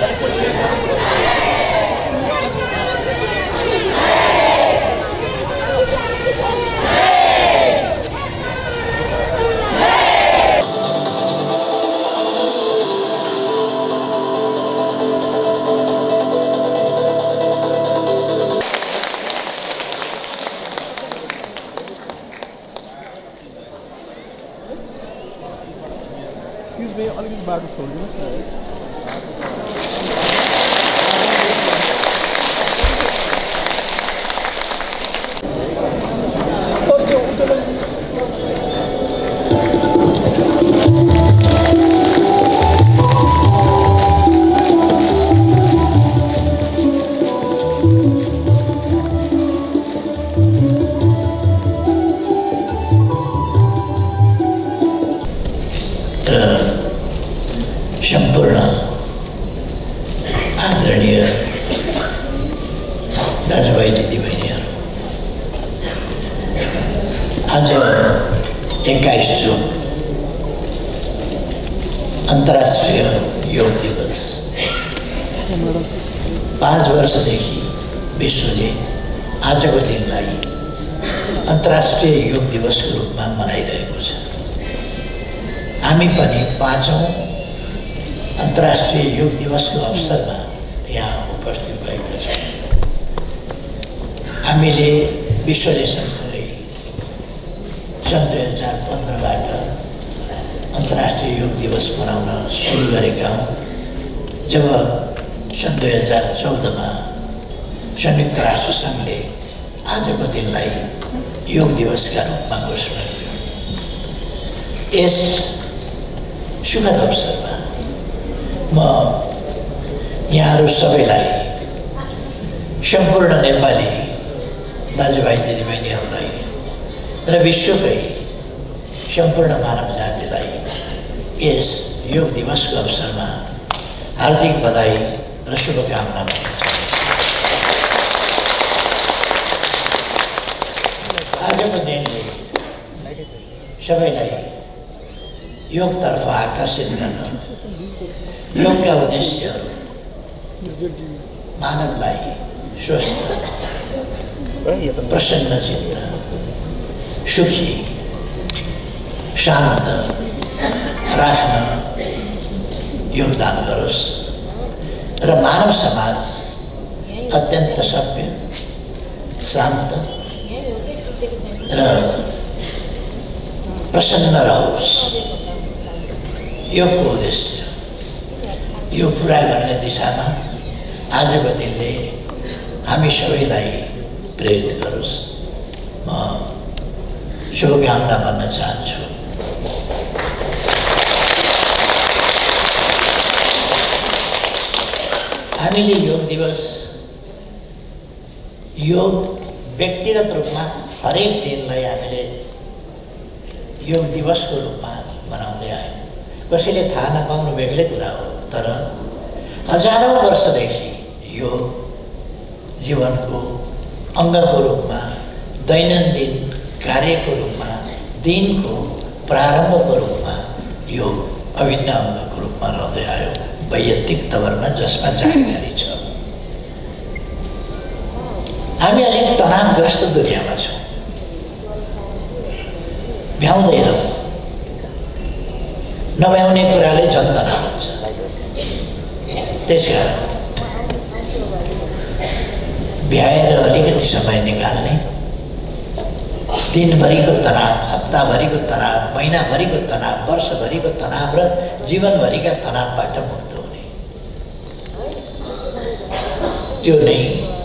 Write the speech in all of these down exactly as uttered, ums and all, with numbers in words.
बाटो छोडिदिनुहोस् न। सम्पूर्ण आदरणीय दाजुभाइ दिदीबहिनीहरू, आज एक्काइस जुन अन्तर्राष्ट्रिय योग दिवस। पाँच वर्षदेखि विश्वले आजको दिनलाई अन्तर्राष्ट्रिय योग दिवसको रूपमा मनाइरहेको छ। हामी पनि पाँचौँ अन्तर्राष्ट्रिय योग दिवसको अवसरमा यहाँ उपस्थित भएका छौँ। हामीले विश्वले सँगसँगै सन् दुई हजार पन्ध्रबाट अन्तर्राष्ट्रिय योग दिवस मनाउन सुरु गरेका हौँ। जब सन् दुई हजार चौधमा संयुक्त राष्ट्र सङ्घले आजको दिनलाई योग दिवसका रूपमा घोषणा गर्यो। यस सुखद अवसरमा म यहाँहरू सबैलाई, सम्पूर्ण नेपाली दाजुभाइ दिदीबहिनीहरूलाई र विश्वकै सम्पूर्ण मानव जातिलाई यस योग दिवसको अवसरमा हार्दिक बधाई र शुभकामना भन्न चाहन्छु। आजको दिनले सबैलाई योगतर्फ आकर्षित गर्न, योगका उद्देश्यहरू मानवलाई स्वस्थ, प्रसन्न चित्त, सुखी, शान्त राख्न योगदान गरोस् र मानव समाज अत्यन्त सभ्य, शान्त र प्रसन्न रहोस्। योगको उद्देश्य यो पुरा गर्ने दिशामा आजको दिनले हामी सबैलाई प्रेरित गरोस्। म शुभकामना भन्न चाहन्छु। हामीले योग दिवस योग व्यक्तिगत रूपमा हरेक दिनलाई हामीले योग दिवसको रूपमा मनाउँदै आयौँ। कसैले थाहा नपाउनु बेग्लै कुरा हो, तर हजारौँ वर्षदेखि यो जीवनको अङ्गको रूपमा, दैनन्दिन कार्यको रूपमा, दिनको प्रारम्भको रूपमा यो अभिन्न अङ्गको रूपमा रहँदै आयो वैयक्तिक तवरमा, जसमा जानकारी छ। हामी अलिक तनावग्रस्त दुनियाँमा छौँ, भ्याउँदैनौँ। नभ्याउने कुराले झन् तनाव हुन्छ। त्यसकारण भ्याएर अलिकति समय निकाल्ने, दिनभरिको तनाव, हप्ताभरिको तनाव, महिनाभरिको तनाव, वर्षभरिको तनाव र जीवनभरिका तनावबाट मुक्त हुने, त्यो नै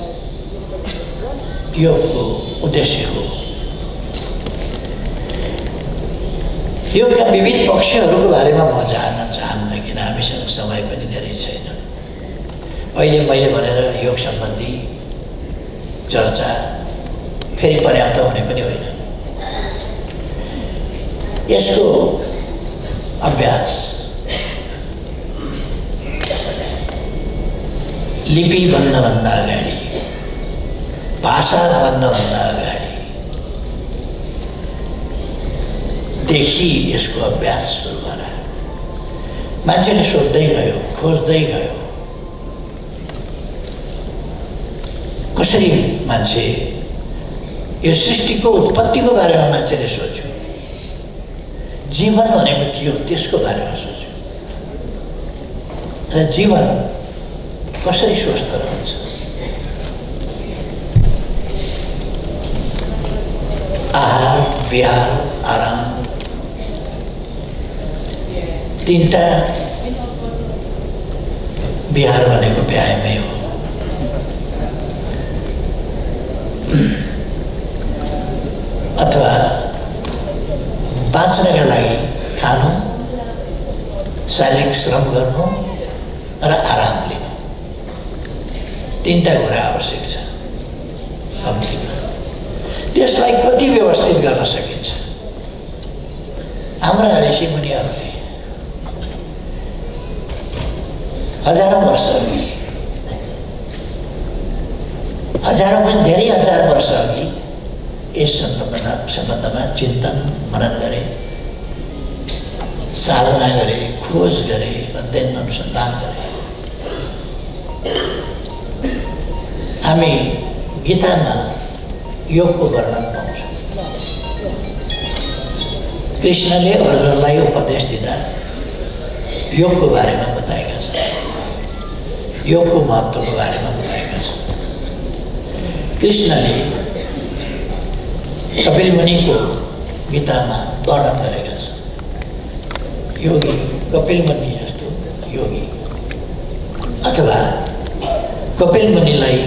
योगको उद्देश्य हो। योगका विविध पक्षहरूको बारेमा म जान्न चाहन्न, किन हामीसँग समय पनि धेरै छैन। अहिले मैले भनेर योग सम्बन्धी चर्चा फेरि पर्याप्त हुने पनि होइन। यसको अभ्यास लिपि बन्नभन्दा अगाडि, भाषा बन्नभन्दा अगाडि देखि यसको अभ्यास सुरु गरायो। मान्छेले सोध्दै गयो, खोज्दै गयो, कसरी मान्छे यो सृष्टिको उत्पत्तिको बारेमा मान्छेले सोच्यो, जीवन भनेको के हो त्यसको बारेमा सोच्यो र जीवन कसरी स्वस्थ रहन्छ। आहार, विहार, आराम तीनटा। विहार भनेको व्यायामै हो। अथवा बाँच्नका लागि खानु, शारीरिक श्रम गर्नु र आराम लिनु, तीनटा कुरा आवश्यक छ कम्तीमा। त्यसलाई कति व्यवस्थित गर्न सकिन्छ? हाम्रा ऋषिमुनिहरूले हजारौँ वर्ष अघि, हजारौँ पनि धेरै हजार वर्ष अघि यस सम्बन्धमा सम्बन्धमा चिन्तन मनन गरे, साधना गरे, खोज गरे, अध्ययन अनुसन्धान गरे। हामी गीतामा योगको वर्णन पाउँछौँ। कृष्णले अर्जुनलाई उपदेश दिँदा योगको बारेमा बताएका छन्, योगको महत्त्वको बारेमा बताएका छन्। कृष्णले कपिल मुनिको गीतामा वर्णन गरेका छन्। योगी कपिल मुनि जस्तो योगी, अथवा कपिल मुनिलाई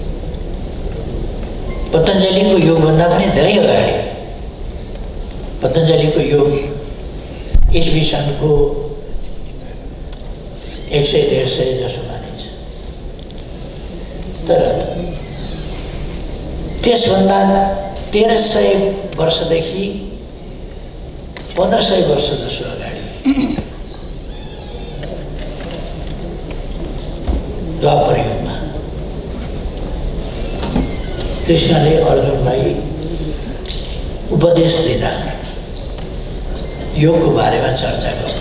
पतञ्जलिको योगभन्दा पनि धेरै अगाडि, पतञ्जलिको योग ईस्वी सनको एक सय डेढ सय जसो मानिन्छ। तर त्यसभन्दा तेह्र सय वर्षदेखि पन्ध्र सय वर्ष जसो अगाडि द्वापर युगमा कृष्णले अर्जुनलाई उपदेश दिँदा योगको बारेमा चर्चा गर्नु।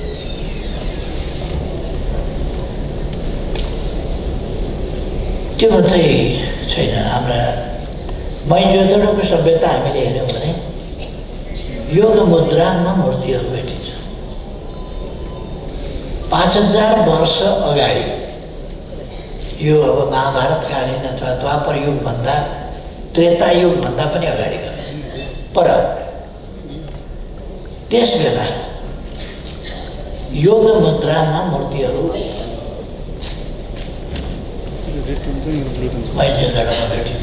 त्यो मात्रै छैन। हाम्रा मोहेन्जोदडोको सभ्यता हामीले हेऱ्यौँ भने योग मुद्रामा मूर्तिहरू भेटिन्छ। पाँच हजार वर्ष अगाडि, यो अब महाभारतकालीन अथवा द्वापर युगभन्दा त्रेता युगभन्दा पनि अगाडि गयो। पर त्यस बेला योग मुद्रामा मूर्तिहरू मोहेन्जोदडोमा भेटिन्छ,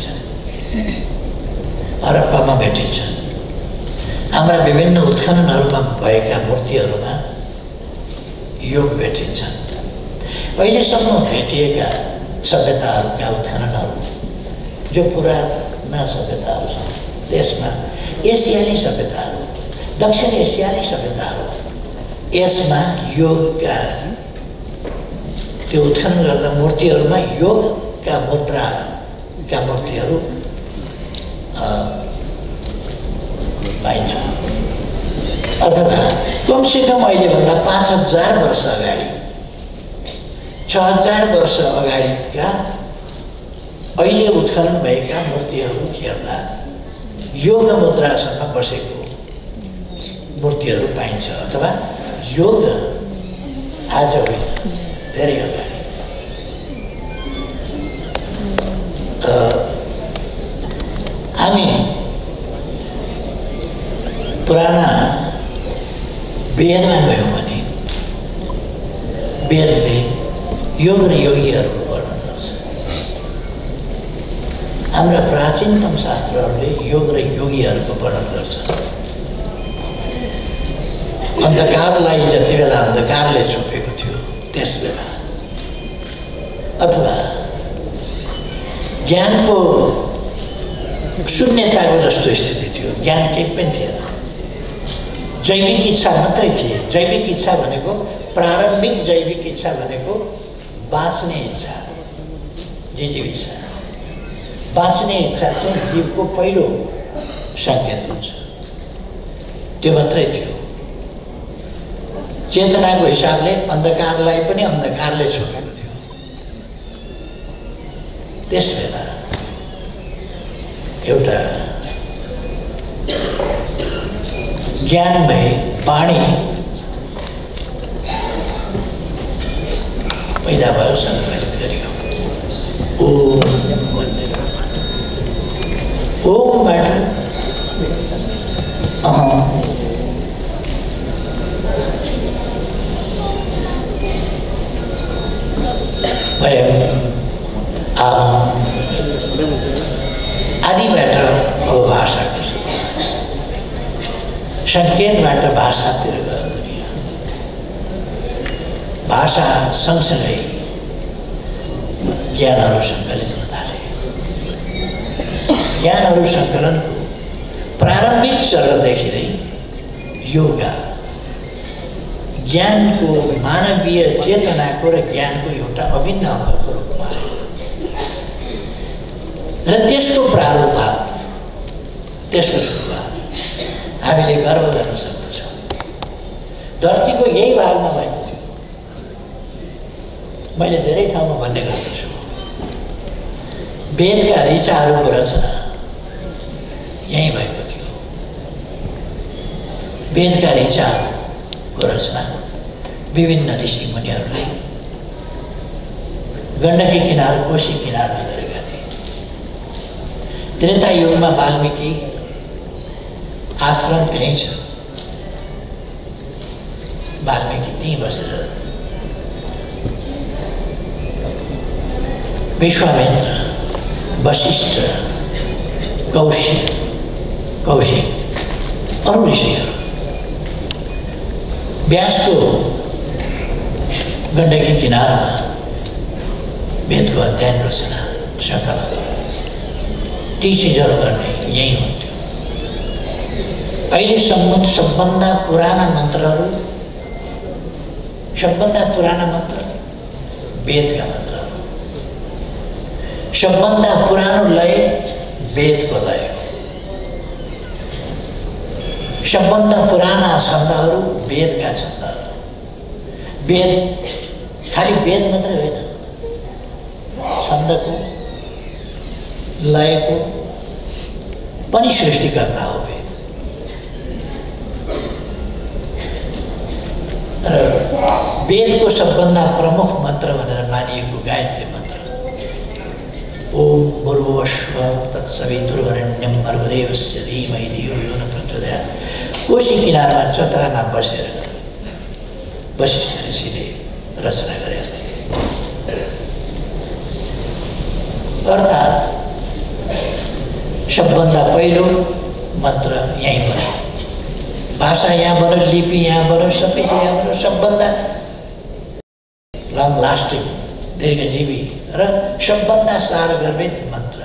हरप्पामा भेटिन्छ। हाम्रा विभिन्न उत्खननहरूमा भएका मूर्तिहरूमा योग भेटिन्छ। अहिलेसम्म भेटिएका सभ्यताहरूका उत्खननहरू जो पुराना सभ्यताहरू छन् त्यसमा एसियाली सभ्यताहरू, दक्षिण एसियाली सभ्यताहरू, यसमा योगका त्यो उत्खनन गर्दा मूर्तिहरूमा योगका मुद्राका मूर्तिहरू पाइन्छ। अथवा कमसेकम अहिलेभन्दा पाँच हजार वर्ष अगाडि, छ हजार वर्ष अगाडिका अहिले उत्खनन भएका मूर्तिहरू हेर्दा योग मुद्रासँग बसेको मूर्तिहरू पाइन्छ। अथवा योग आज होइन, धेरै अगाडि। हामी पुराना वेदमा गयौँ भने वेदले योग र योगीहरूको वर्णन गर्छ। हाम्रा प्राचीनतम शास्त्रहरूले योग र योगीहरूको वर्णन गर्छ। अन्धकारलाई जति बेला अन्धकारले छोपेको थियो त्यस बेला, अथवा ज्ञानको शून्यताको जस्तो स्थिति थियो, ज्ञान केही पनि थिएन, जैविक इच्छा मात्रै थिए। जैविक इच्छा भनेको, प्रारम्भिक जैविक इच्छा भनेको बाँच्ने इच्छा, जिजीविषा। बाँच्ने इच्छा चाहिँ जीवको पहिलो सङ्केत हुन्छ, त्यो मात्रै थियो। चेतनाको हिसाबले अन्धकारलाई पनि अन्धकारले छोपेको थियो। त्यसबेला एउटा ज्ञानमय वाणी पैदा भयो, सङ्कलित गरियो। ओम भनेर ओमबाट अहम, वयम, आम आदिबाट अब भाषाको सङ्केतबाट भाषातिर गयो दुनियाँ। भाषा सँगसँगै ज्ञानहरू सङ्कलित हुन थाले। ज्ञानहरू सङ्कलनको प्रारम्भिक चरणदेखि नै योगा ज्ञानको, मानवीय चेतनाको र ज्ञानको एउटा अभिन्न अङ्गको रूपमा आयो र त्यसको प्रादुर्भाव, त्यसको सुरुवात हामीले गर्व गर्न सक्दछौँ। धरतीको यही भागमा भएको थियो। मैले धेरै ठाउँमा भन्ने गर्दछु, वेदका ऋचाहरूको रचना यहीँ भएको थियो। वेदका ऋचाहरूको रचना विभिन्न ऋषि मुनिहरूले गण्डकी किनार, कोशी किनारमा गरेका थिए। त्रेता युगमा वाल्मीकि आश्रम त्यहीँ छ। वाल्मीकि त्यहीँ बसेर विश्वामित्र, वशिष्ठ, कौशिक कौशिक अरू ऋषिहरू व्यासको गण्डकी किनारमा वेदको अध्ययन, रचना, सङ्कलन ती चिजहरू गर्ने यही हुन्थ्यो। अहिलेसम्म सबभन्दा पुराना मन्त्रहरू, सबभन्दा पुराना मन्त्र वेदका मन्त्रहरू, सबभन्दा पुरानो लय वेदको लय, सबभन्दा पुराना छन्दहरू वेदका छन्दहरू। वेद खालि वेद मात्रै होइन, छन्दको, लयको पनि सृष्टिकर्ता हो वेद। र वेदको सबभन्दा प्रमुख मन्त्र भनेर मानिएको गायत्री मन्त्र, ओम भूर्भुवस्सुवः तत्सवितुर्वरेण्यं भर्गदेवस्य धीमहि धियो यो न प्रचोदयात्, कोशी किनारमा चतरामा बसेर वशिष्ठ ऋषिले रचना गरेका थिए। अर्थात् सबभन्दा पहिलो मन्त्र यहीँ बन्यो, भाषा यहाँ बन्यो, लिपि यहाँ बन्यो, सबै यहाँ बन्यो। सबभन्दा लङ लास्टिङ, दीर्घजीवी र सबभन्दा सारगर्भित मन्त्र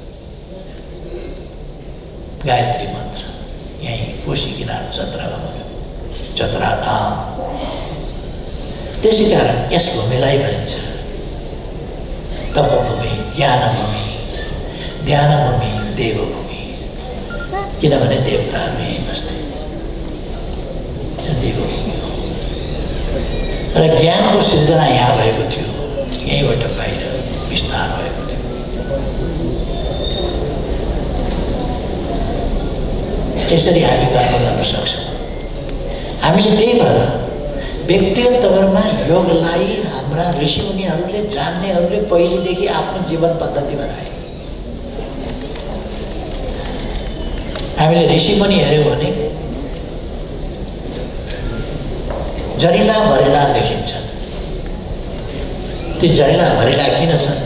गायत्री मन्त्र यहीँ कोशी किनार चतरामा बन्यो, चतराधाम। त्यसै कारण यस भूमिलाई भनिन्छ तपभूमि, ज्ञानभूमि, ध्यानभूमि, देवभूमि। किनभने देवताहरू यहीँ बस्थे, देवभूमि हो। र ज्ञानको सिर्जना यहाँ भएको थियो, यहीँबाट बाहिर विस्तार भएको थियो। त्यसरी हामी गर्व गर्न सक्छौँ। हामीले त्यही भएर व्यक्तिगत तवरमा योगलाई हाम्रा ऋषिमुनिहरूले, जान्नेहरूले पहिलेदेखि आफ्नो जीवन पद्धति बनाए। हामीले ऋषिमुनि हेऱ्यौँ भने जरिला भरिला देखिन्छन्। ती जरिला भरिला किन छन्?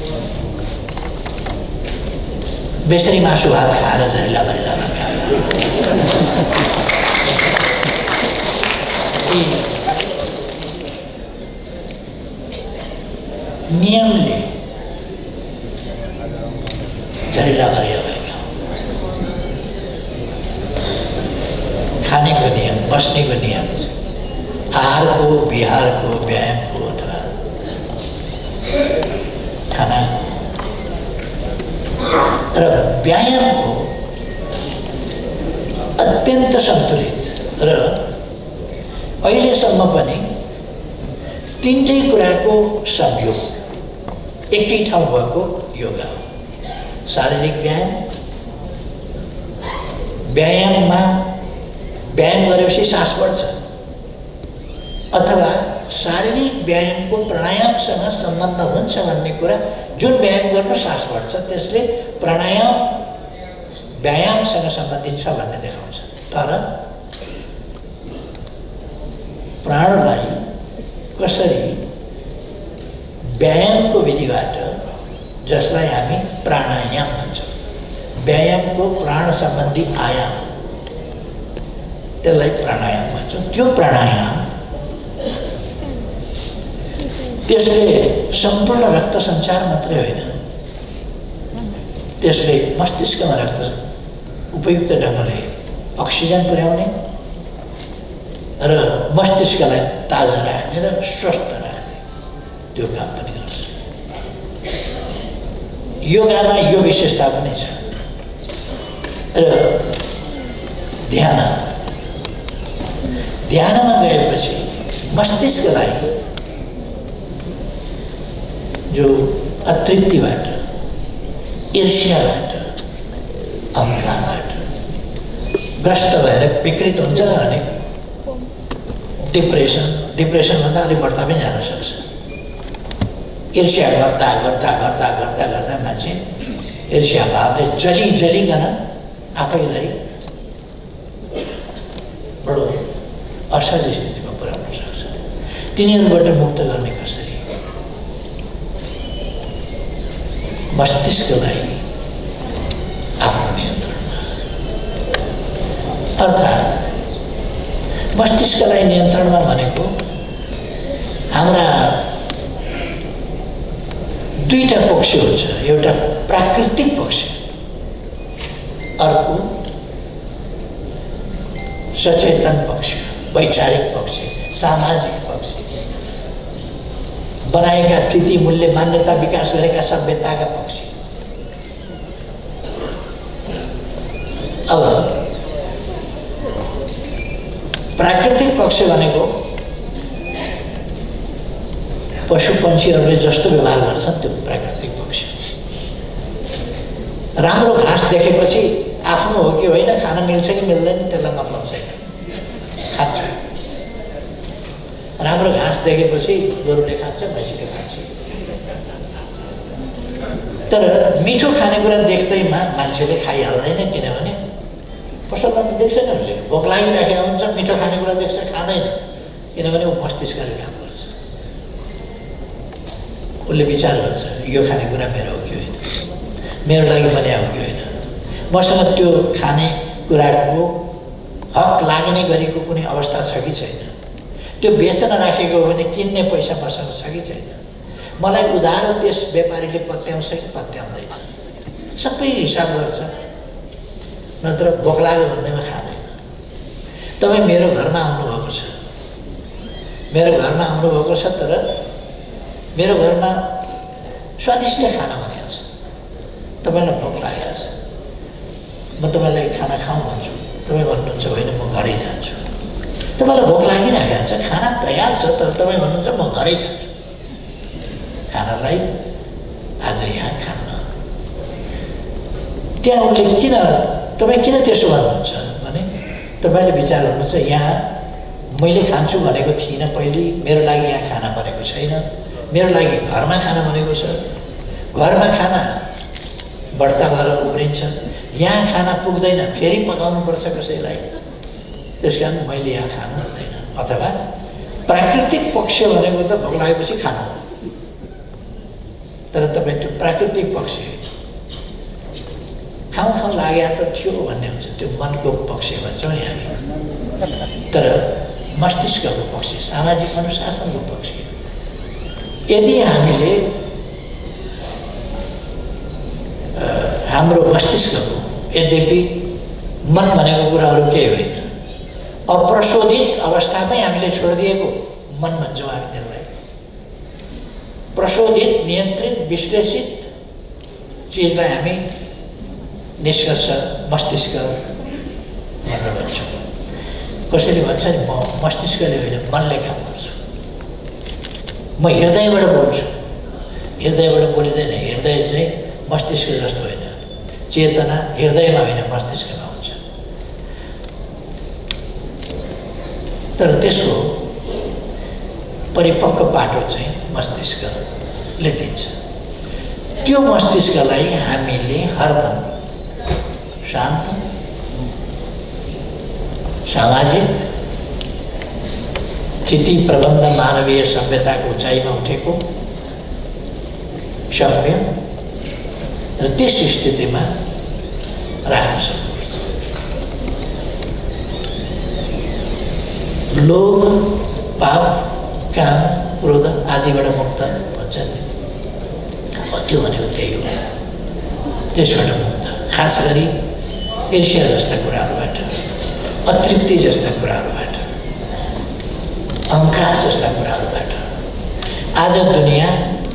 बेसरी मासु भात खाएर जरिला भरिला भएका नियमले जरिला भरिया भएका, खानेको नियम, बस्नेको नियम, आहारको, विहारको, व्यायामको अथवा खाना र व्यायामको अत्यन्त सन्तुलित र अहिलेसम्म पनि तिनटै कुराको संयोग एकै ठाउँ भएको योगा हो। शारीरिक व्यायाम, व्यायाममा व्यायाम गरेपछि सास बढ्छ अथवा शारीरिक व्यायामको प्राणायामसँग सम्बन्ध हुन्छ भन्ने कुरा जुन व्यायाम गर्नु सास बढ्छ त्यसले प्राणायाम व्यायामसँग सम्बन्धित छ भन्ने देखाउँछ। तर प्राणलाई कसरी व्यायामको विधिबाट, जसलाई हामी प्राणायाम भन्छौँ, व्यायामको प्राण सम्बन्धी आयाम, त्यसलाई प्राणायाम भन्छौँ। त्यो प्राणायाम त्यसले सम्पूर्ण रक्त सञ्चार मात्रै होइन, त्यसले मस्तिष्कमा रक्त उपयुक्त ढङ्गले अक्सिजन पुर्याउने र मस्तिष्कलाई ताजा राख्ने र स्वस्थ राख्ने त्यो काम पनि गर्छ। योगामा यो विशेषता पनि छ। र ध्यान ध्यानमा गएपछि मस्तिष्कलाई जो अतृप्तिबाट, ईर्ष्याबाट, अहङ्कारबाट ग्रस्त भएर विकृत हुन्छ अनि डिप्रेसन डिप्रेसनभन्दा अलिक बढ्ता पनि जान सक्छ। ईर्ष्या गर्दा गर्दा गर्दा गर्दा गर्दा मान्छे ईर्ष्या भावले जली जलिकन आफैलाई बडो असहज स्थितिमा पुर्याउन सक्छ। तिनीहरूबाट मुक्त गर्ने कसरी? मस्तिष्कलाई आफ्नो नियन्त्रणमा, अर्थात् मस्तिष्कलाई नियन्त्रणमा भनेको हाम्रा दुईटा पक्ष हुन्छ। एउटा प्राकृतिक पक्ष, अर्को सचेतन पक्ष, वैचारिक पक्ष, सामाजिक पक्ष, बनाएका थिति मूल्य मान्यता विकास गरेका सभ्यताका पक्ष। अब प्राकृतिक पक्ष भनेको पशु पन्छीहरूले जस्तो व्यवहार गर्छन् त्यो प्राकृतिक पक्ष। राम्रो घाँस देखेपछि आफ्नो हो कि होइन, खान मिल्छ कि मिल्दैन त्यसलाई मतलब छैन, खान्छ। राम्रो घाँस देखेपछि गोरुले खान्छ, भैँसीले खान्छ। तर मिठो खानेकुरा देख्दैमा मान्छेले खाइहाल्दैन, किनभने पसलमा त देख्छ नि, उसले भोक लागिराखेको हुन्छ, मिठो खानेकुरा देख्छ, खाँदैन, किनभने ऊ मस्तिष्कले काम गर्छ। उसले विचार गर्छ यो खानेकुरा मेरो हो कि होइन, मेरो लागि बन्या हो कि होइन, मसँग त्यो खानेकुराको हक लाग्ने गरेको कुनै अवस्था छ कि छैन, त्यो बेचन राखेको हो भने किन्ने पैसा मसँग छ कि छैन, मलाई उधारो त्यस व्यापारीले पत्याउँछ कि पत्याउँदैन, सबै हिसाब गर्छ। नत्र भोक लाग्यो भन्दैमा खाँदैन। तपाईँ मेरो घरमा आउनुभएको छ, मेरो घरमा आउनुभएको छ, तर मेरो घरमा स्वादिष्ट खाना बनिएको छ, तपाईँलाई भोक लागेको छ, म तपाईँलाई खाना खाऊँ भन्छु, तपाईँ भन्नुहुन्छ होइन म घरै जान्छु। तपाईँलाई भोक लागिरहेको छ, खाना तयार छ, तर तपाईँ भन्नुहुन्छ म घरै जान्छु, खानालाई आज यहाँ खान्न। त्यहाँ उसले किन, तपाईँ किन त्यसो भन्नुहुन्छ भने तपाईँले विचार गर्नुहुन्छ यहाँ मैले खान्छु भनेको थिइनँ पहिले, मेरो लागि यहाँ खाना बनेको छैन, मेरो लागि घरमा खाना बनेको छ, घरमा खाना बढ्ता भएर उब्रिन्छ, यहाँ खाना पुग्दैन, फेरि पकाउनुपर्छ कसैलाई, त्यस कारण मैले यहाँ खानु हुँदैन। अथवा प्राकृतिक पक्ष भनेको त भोक लागेपछि खानु हो, तर तपाईँ त्यो प्राकृतिक पक्ष खाउँ खाउँ लाग्या त थियो भन्ने हुन्छ, त्यो मनको पक्ष भन्छौँ नि हामी। तर मस्तिष्कको पक्ष, सामाजिक अनुशासनको पक्ष, यदि हामीले हाम्रो मस्तिष्कको, यद्यपि मन भनेको कुरा अरू केही होइन, अप्रशोधित अवस्थामै हामीले छोडिदिएको मन भन्छौँ हामी त्यसलाई। प्रशोधित, नियन्त्रित, विश्लेषित चिजलाई हामी निष्कर्ष मस्तिष्क भनेर भन्छौँ। कसैले भन्छ नि म मस्तिष्कले होइन मनले काम गर्छु, म हृदयबाट बोल्छु, हृदयबाट बोलिँदैन। हृदय चाहिँ मस्तिष्क जस्तो होइन, चेतना हृदयमा होइन मस्तिष्कमा हुन्छ। तर त्यसको परिपक्व बाटो चाहिँ मस्तिष्कले दिन्छ। त्यो मस्तिष्कलाई हामीले हरदम शान्त, सामाजिक स्थिति प्रबन्ध मानवीय सभ्यताको उचाइमा उठेको सभ्य र त्यस स्थितिमा राख्न सक्नुपर्छ। लोभ, पाप, काम, क्रोध आदिबाट मुक्त भन्छ नि, त्यो भनेको त्यही हो। त्यसबाट मुक्त, खास गरी ईर्ष्या जस्ता कुराहरूबाट, अतृप्ति जस्ता कुराहरूबाट, अहङ्कार जस्ता कुराहरूबाट। आज दुनियाँ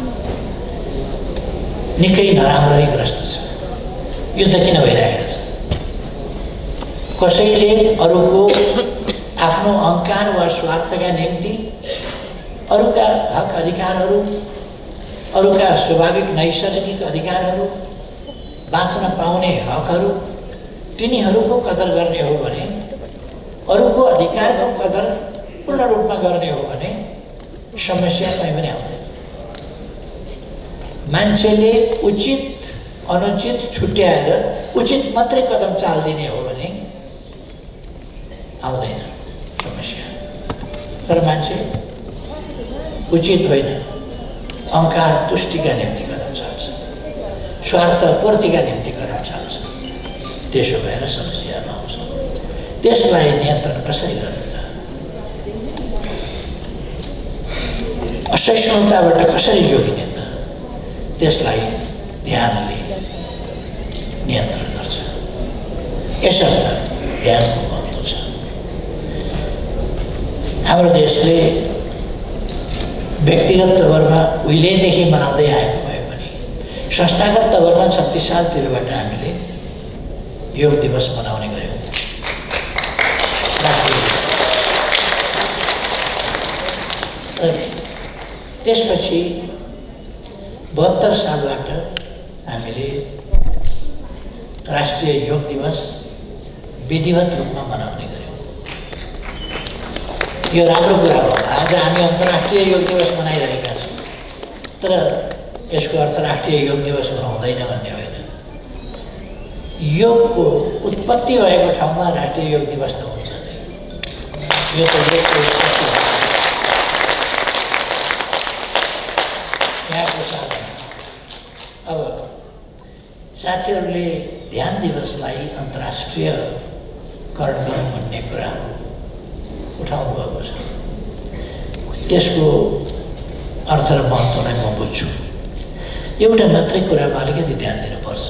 निकै नराम्ररी ग्रस्त छ। युद्ध किन भइरहेको छ? कसैले अरूको आफ्नो अहङ्कार वा स्वार्थका निम्ति अरूका हक अधिकारहरू, अरूका स्वाभाविक नैसर्गिक अधिकारहरू, बाँच्न पाउने हकहरू, तिनीहरूको कदर गर्ने हो भने, अरूको अधिकारको कदर पूर्ण रूपमा गर्ने हो भने समस्या कहीँ पनि आउँदैन। मान्छेले उचित अनुचित छुट्याएर उचित मात्रै कदम चालिदिने हो भने आउँदैन समस्या। तर मान्छे उचित होइन, अहङ्कार तुष्टिका निम्ति कदम चाल्छ, स्वार्थ पूर्तिका निम्ति कदम चाल्छ। त्यसो भएर समस्याहरू आउँछ। त्यसलाई नियन्त्रण कसरी गर्ने त? असहिष्णुताबाट कसरी जोगिने त? त्यसलाई ध्यानले नियन्त्रण गर्छ। यसर्थ ध्यानको महत्त्व छ। हाम्रो देशले व्यक्तिगत तवरमा उहिलेदेखि मनाउँदै आएको भए पनि संस्थागत तवरमा छत्तिस सालतिरबाट हामीले योग दिवस मनाउने गऱ्यौँ। त्यसपछि बहत्तर सालबाट हामीले राष्ट्रिय योग दिवस विधिवत रूपमा मनाउने गऱ्यौँ। यो राम्रो कुरा हो। आज हामी अन्तर्राष्ट्रिय योग दिवस मनाइरहेका छौँ, तर यसको अर्थ राष्ट्रिय योग दिवस हुनु हुँदैन भन्ने होइन। योगको उत्पत्ति भएको ठाउँमा राष्ट्रिय योग दिवस त हुन्छ नै। यो त योगको उत्पत्ति हो। यहाँको साधन। अब साथीहरूले ध्यान दिवसलाई अन्तर्राष्ट्रियकरण गरौँ भन्ने कुराहरू उठाउनु भएको छ। त्यसको अर्थ र महत्त्वलाई म बुझ्छु। एउटा मात्रै कुरामा अलिकति ध्यान दिनुपर्छ।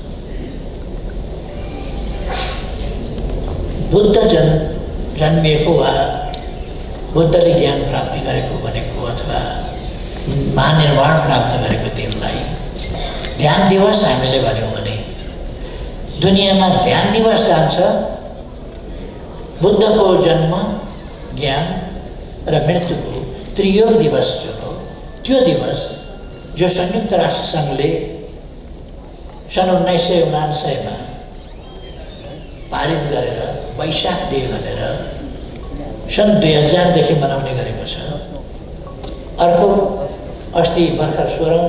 बुद्ध जन जन्मिएको वा बुद्धले ज्ञान प्राप्ति गरेको भनेको अथवा महानिर्वाण प्राप्त गरेको दिनलाई ध्यान दिवस हामीले भन्यौँ भने दुनियाँमा ध्यान दिवस जान्छ बुद्धको जन्म, ज्ञान र मृत्युको त्रियोग दिवस जो हो त्यो दिवस जो संयुक्त राष्ट्र सङ्घले सन् उन्नाइस सय उनान्सयमा पारित गरेर वैशाख डे भनेर सन् दुई हजारदेखि मनाउने गरेको छ। अर्को अस्ति भर्खर सोह्रौँ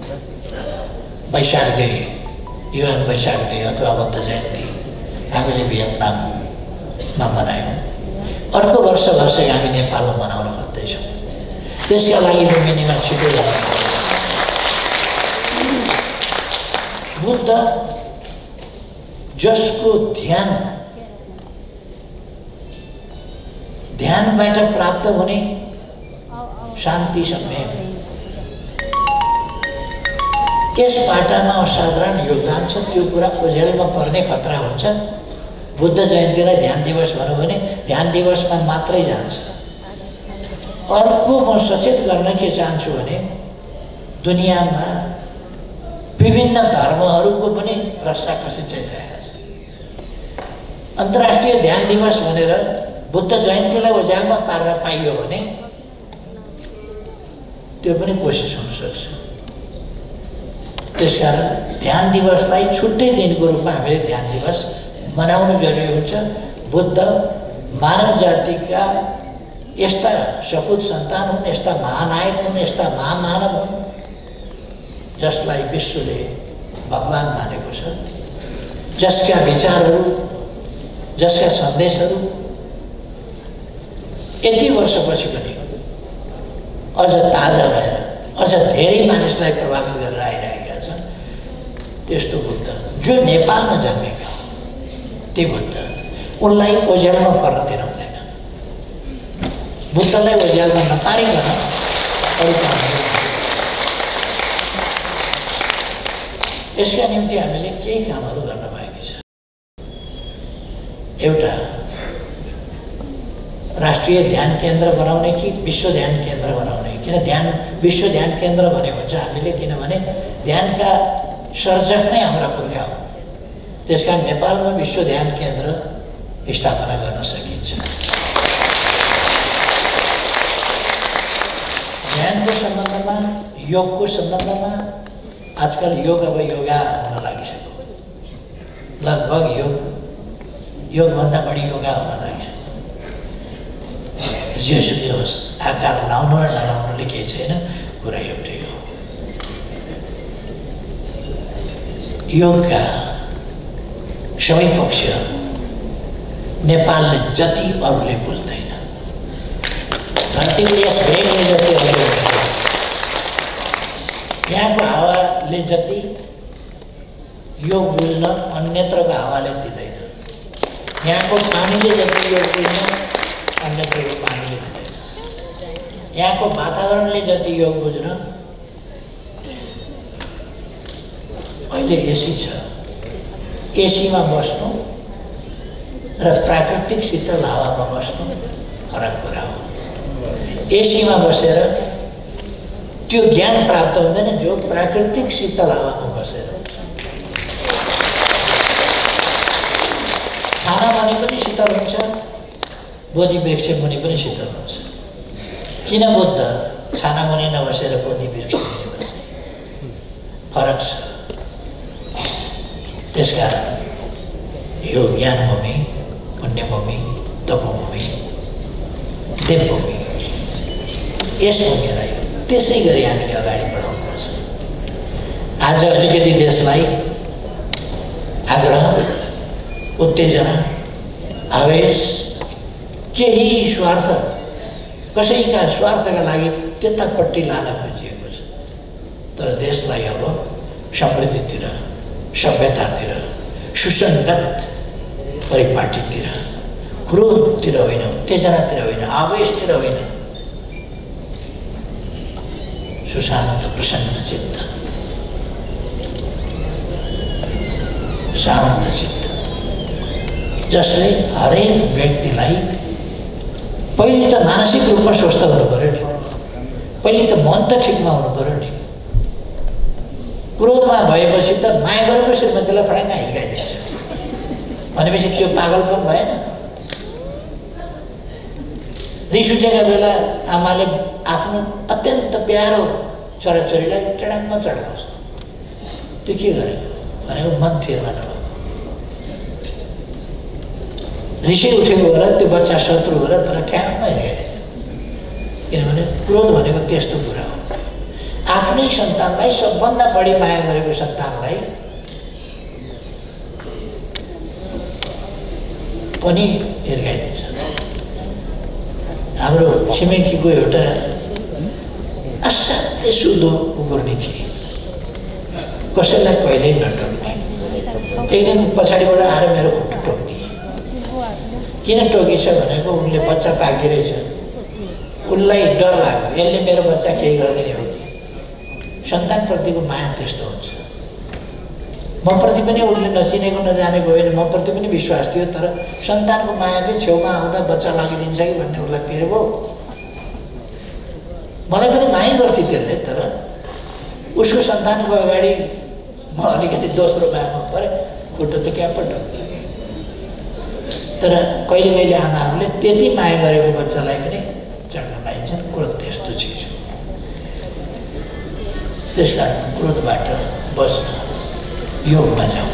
Vaishakh day, UN Vaishakh day अथवा बुद्ध जयन्ती हामीले भियतनाममा मनायौँ। अर्को वर्ष वर्ष हामी नेपालमा मनाउन खोज्दैछौँ। त्यसका लागि लुम्बिनीमा छिटो जानु। बुद्ध जसको ध्यान ध्यानबाट प्राप्त हुने शान्ति सम्यक यस बाटामा असाधारण योगदान छ। त्यो कुरा ओझेलमा पर्ने खतरा हुन्छ। बुद्ध जयन्तीलाई ध्यान दिवस भनौँ भने ध्यान दिवसमा मात्रै जान्छ। अर्को म सचेत गर्न के चाहन्छु भने दुनियाँमा विभिन्न धर्महरूको पनि रस्साकसी चलिरहेको छ। अन्तर्राष्ट्रिय ध्यान दिवस भनेर बुद्ध जयन्तीलाई ओझ्यालमा पारेर पाइयो भने त्यो पनि कोसिस हुनसक्छ। त्यसकारण ध्यान दिवसलाई छुट्टै दिनको रूपमा हामीले ध्यान दिवस मनाउनु जरुरी हुन्छ। बुद्ध मानव जातिका यस्ता सपुत सन्तान हुन्, यस्ता महानायक हुन्, यस्ता महामानव हुन् जसलाई विश्वले भगवान मानेको छ, जसका विचारहरू, जसका सन्देशहरू यति वर्षपछि पनि अझ ताजा भएर अझ धेरै मानिसलाई प्रभावित गरेर आइरहेका छन्। त्यस्तो बुद्ध जो नेपालमा जन्मेका ती बुद्ध, उनलाई ओझेलमा पर्न दिन हुँदैन। बुद्धलाई ओझेलमा नपारिकन अरू काम। यसका निम्ति हामीले केही कामहरू गर्न बाँकी छ। एउटा राष्ट्रिय ध्यान केन्द्र बनाउने कि विश्व ध्यान केन्द्र बनाउने। किन ध्यान विश्व ध्यान केन्द्र भन्यो भने चाहिँ हामीले, किनभने ध्यानका सर्जक नै हाम्रा पुर्खा हुन्, त्यस कारण नेपालमा विश्व ध्यान केन्द्र स्थापना गर्न सकिन्छ। ध्यानको सम्बन्धमा, योगको सम्बन्धमा आजकल योग अब योगा हुन लागिसक्यो। लगभग योग योगभन्दा बढी योगा हुन लागिसक्यो। जेसुकै होस्, आकार लाउनु र नलाउनुले केही छैन, कुरा एउटै हो। योगका सबै पक्षहरू नेपालले जति अरूले बुझ्दैन, धरतीको यस भेगले जति अरूले बुझ्दैन, यहाँको हावाले जति योग बुझ्न अन्यत्रको हावाले दिँदैन, यहाँको पानीले जति योग बुझ्न अन्यत्रको पानीले दिँदैन, यहाँको वातावरणले जति योग बुझ्न। अहिले एसी छ, एसीमा बस्नु र प्राकृतिक शीतल हावामा बस्नु फरक कुरा हो। एसीमा बसेर त्यो ज्ञान प्राप्त हुँदैन जो प्राकृतिक शीतल हावामा बसेर हुन्छ। छाना मुनि पनि शीतल हुन्छ, बोधि वृक्ष मुनि पनि शीतल हुन्छ। किन बुद्ध छाना मुनि नबसेर बोधि वृक्ष मुनि बसे? फरक छ। त्यसकारण यो ज्ञानभूमि, पुण्यभूमि, तपभूमि, देवभूमि, यस भूमिलाई त्यसै गरी हामीले अगाडि बढाउनुपर्छ। आज अलिकति देशलाई आग्रह, उत्तेजना, आवेश, केही स्वार्थ, कसैका स्वार्थका लागि त्यतापट्टि लान खोजिएको छ। तर देशलाई अब समृद्धितिर, सभ्यतातिर, सुसङ्गत परिपाटीतिर, क्रोधतिर होइन, उत्तेजनातिर होइन, आवेशतिर होइन, सुशान्त प्रसन्न चित्त, शान्त चित्त, जसले हरेक व्यक्तिलाई पहिले त मानसिक रूपमा स्वस्थ हुनु पर्यो नि, पहिले त मन त ठिकमा हुनु पर्यो नि। क्रोधमा भएपछि त माया गरेको श्रीमतीलाई फडाङ्गा हिर्काइदिन्छ भनेपछि त्यो पागलपन भएन। रिस उठेका बेला आमाले आफ्नो अत्यन्त प्यारो छोराछोरीलाई चढाममा चढाउँछ, त्यो के गरेको भनेको मन थिरमा नभएको। रिसै उठेको हो र त्यो बच्चा शत्रु हो र तर ठ्याम्मा हिर्काइदिन्छ। किनभने क्रोध भनेको त्यस्तो कुरा हो। आफ्नै सन्तानलाई, सबभन्दा बढी माया गरेको सन्तानलाई पनि हिर्काइदिन्छ। हाम्रो छिमेकीको एउटा असाध्यै सुधो कुकुरनी थिए, कसैलाई कहिल्यै नटोक्ने। एक दिन पछाडिबाट आएर मेरो खुट्टु टोकिदिए। किन टोकिछ भनेको उनले बच्चा पाकिरहेछ, उनलाई डर लाग्यो यसले मेरो बच्चा केही गरिदिने हो कि। सन्तानप्रतिको माया त्यस्तो हुन्छ। मप्रति पनि उनले नचिनेको नजानेको होइन, मप्रति पनि विश्वास थियो, तर सन्तानको मायाले छेउमा आउँदा बच्चा लगिदिन्छ कि भन्ने उसलाई पिर भयो। मलाई पनि माया गर्थे त्यसले, तर उसको सन्तानको अगाडि म अलिकति दोस्रो मायामा परेँ, खुट्टो त क्या पटक्दिएँ। तर कहिले कहिले आमाहरूले त्यति माया गरेको बच्चालाई पनि चढ्न लागिन्छन्। क्रोध त्यस्तो चिज हो। त्यस कारण क्रोधबाट बस्न योगमा जाउँ।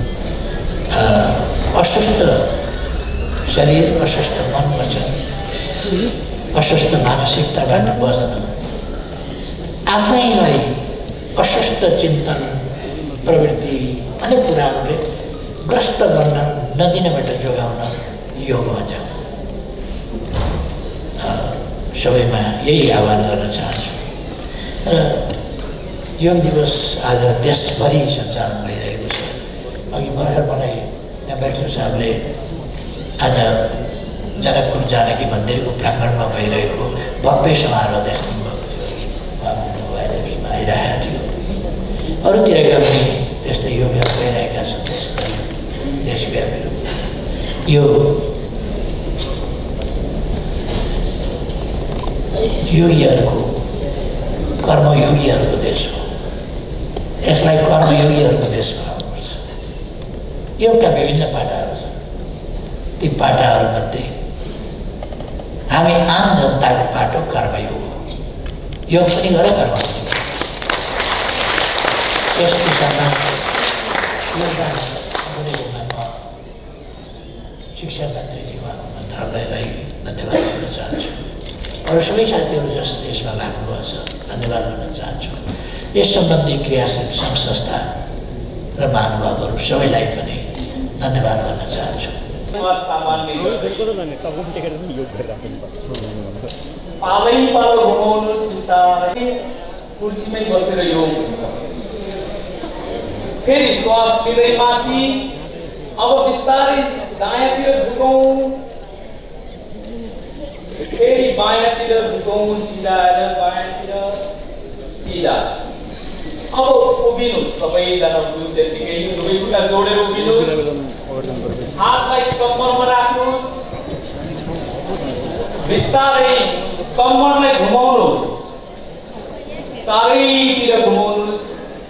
अस्वस्थ शरीर, अस्वस्थ मन, वचन अस्वस्थ मानसिकताबाट बच्न, आफैलाई अस्वस्थ चिन्तन प्रवृत्ति अनेक कुराहरूले ग्रस्त गर्न नदिनबाट जोगाउन योगमा जाऊ। सबैमा यही आह्वान गर्न चाहन्छु। र योग दिवस आज देशभरि सञ्चालन भइरहेको छ। अघि भर्खर मलाई एम्बेसडर साहबले आज जनकपुर जानकी मन्दिरको प्राङ्गणमा भइरहेको भव्य समारोह देख्नुभएको थियो, भाइरसमा आइरहेको थियो। अरूतिरका पनि त्यस्तै योगहरू भइरहेका छन् देशभरि देशव्यापी रूपमा। यो योगीहरूको कर्मयोगीहरूको देश हो। यसलाई कर्मयोगीहरूको देश बनाउनुपर्छ। योगका विभिन्न पाटाहरू छन्। ती पाटाहरूमध्ये हामी आम जनताको पाटो कर्मयोग हो। योग पनि गर, कर्म पनि गर। यस दिशामा योगदान गरेकोमा म शिक्षा मन्त्रीजी उहाँको मन्त्रालयलाई धन्यवाद दिन चाहन्छु। अरू सबै साथीहरू जस यसमा लाग्नुभएको छ धन्यवाद भन्न चाहन्छु। यस सम्बन्धी क्रियाशील सङ्घ संस्था र महानुभावहरू सबैलाई पनि धन्यवाद भन्न चाहन्छु। पालै पालो घुमाउनुहोस् बिस्तारै, कुर्सीमै बसेर योग हुन्छ। फेरि श्वास लिँदै माथि, अब बिस्तारै दायाँतिर झुकौँ, फेरि बायाँतिर झुकौँ, सिधा आएर बायाँतिर सिधा। अब उभिनुहोस् सबैजना, त्यतिकै दुवै खुट्टा जोडेर उभिनुहोस्, हातलाई कम्मरमा राख्नुहोस्, बिस्तारै कम्मरलाई घुमाउनुहोस्, चारैतिर घुमाउनुहोस्,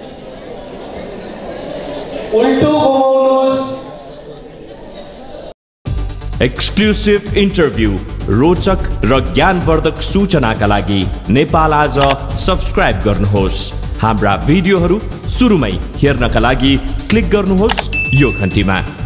उल्टो घुमाउनुहोस्। एक्सक्लुसिभ इन्टरभ्यू, रोचक र ज्ञानवर्धक सूचनाका लागि नेपाल आज सब्स्क्राइब गर्नुहोस्। हाम्रा भिडियोहरू सुरुमै हेर्नका लागि क्लिक गर्नुहोस् यो घन्टीमा।